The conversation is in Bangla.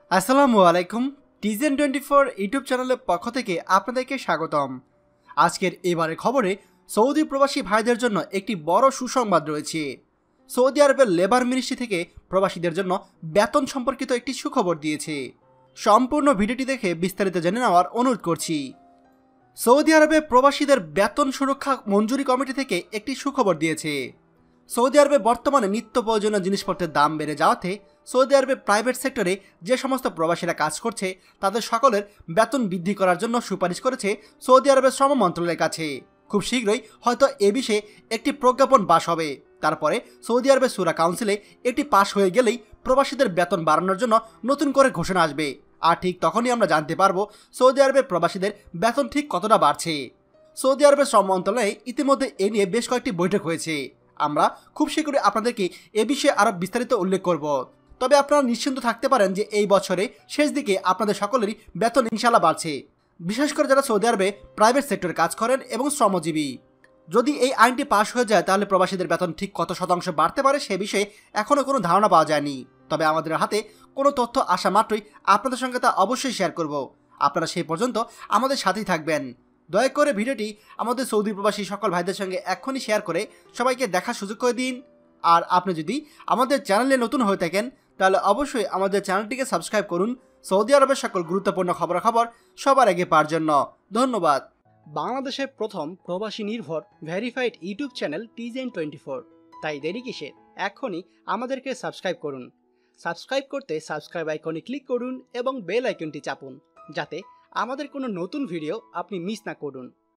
আসসালামু আলাইকুম। টিজেন 24 ইউটিউব চ্যানেলের পক্ষ থেকে আপনাদেরকে স্বাগতম। আজকের এবারের খবরে সৌদি প্রবাসী ভাইদের জন্য একটি বড় সুসংবাদ রয়েছে। সৌদি আরবের লেবার মিনিস্ট্রি থেকে প্রবাসীদের জন্য বেতন সম্পর্কিত একটি সুখবর দিয়েছে। সম্পূর্ণ ভিডিওটি দেখে বিস্তারিত জেনে নেওয়ার অনুরোধ করছি। সৌদি আরবে প্রবাসীদের বেতন সুরক্ষা মঞ্জুরি কমিটি থেকে একটি সুখবর দিয়েছে। সৌদি আরবে বর্তমানে নিত্য প্রয়োজনীয় জিনিসপত্রের দাম বেড়ে যাওয়াতে সৌদি আরবে প্রাইভেট সেক্টরে যে সমস্ত প্রবাসীরা কাজ করছে তাদের সকলের বেতন বৃদ্ধি করার জন্য সুপারিশ করেছে সৌদি আরবের শ্রম মন্ত্রণালয়ের কাছে। খুব শীঘ্রই হয়তো এ বিষয়ে একটি প্রজ্ঞাপন পাশ হবে। তারপরে সৌদি আরবের সুরা কাউন্সিলে এটি পাশ হয়ে গেলেই প্রবাসীদের বেতন বাড়ানোর জন্য নতুন করে ঘোষণা আসবে। আর ঠিক তখনই আমরা জানতে পারবো সৌদি আরবের প্রবাসীদের বেতন ঠিক কতটা বাড়ছে। সৌদি আরবের শ্রম মন্ত্রণালয়ে ইতিমধ্যে এ নিয়ে বেশ কয়েকটি বৈঠক হয়েছে। আমরা খুব শীঘ্রই আপনাদেরকে এ বিষয়ে আরও বিস্তারিত উল্লেখ করব। তবে আপনারা নিশ্চিন্ত থাকতে পারেন যে এই বছরে শেষ দিকে আপনাদের সকলেরই বেতন ইনশাল্লাহ বাড়ছে, বিশেষ করে যারা সৌদি আরবে প্রাইভেট সেক্টরে কাজ করেন এবং শ্রমজীবী। যদি এই আইনটি পাশ হয়ে যায় তাহলে প্রবাসীদের বেতন ঠিক কত শতাংশ বাড়তে পারে সে বিষয়ে এখনও কোনো ধারণা পাওয়া যায়নি। তবে আমাদের হাতে কোনো তথ্য আসা মাত্রই আপনাদের সঙ্গে তা অবশ্যই শেয়ার করব। আপনারা সেই পর্যন্ত আমাদের সাথেই থাকবেন। দয়া করে ভিডিওটি আমাদের সৌদি প্রবাসী সকল ভাইদের সঙ্গে এখনই শেয়ার করে সবাইকে দেখার সুযোগ করে দিন। আর আপনি যদি আমাদের চ্যানেলে নতুন হয়ে থাকেন তাহলে অবশ্যই আমাদের চ্যানেলটিকে সাবস্ক্রাইব করুন সৌদি আরবের সকল গুরুত্বপূর্ণ খবরাখবর সবার আগে পাওয়ার জন্য। ধন্যবাদ। বাংলাদেশের প্রথম প্রবাসী নির্ভর ভেরিফাইড ইউটিউব চ্যানেল টিজেন 24। তাই দেরি কিসের, এখনই আমাদেরকে সাবস্ক্রাইব করুন। সাবস্ক্রাইব করতে সাবস্ক্রাইব আইকনে ক্লিক করুন এবং বেল আইকনটি চাপুন, যাতে আমাদের কোনো নতুন ভিডিও আপনি মিস না করুন।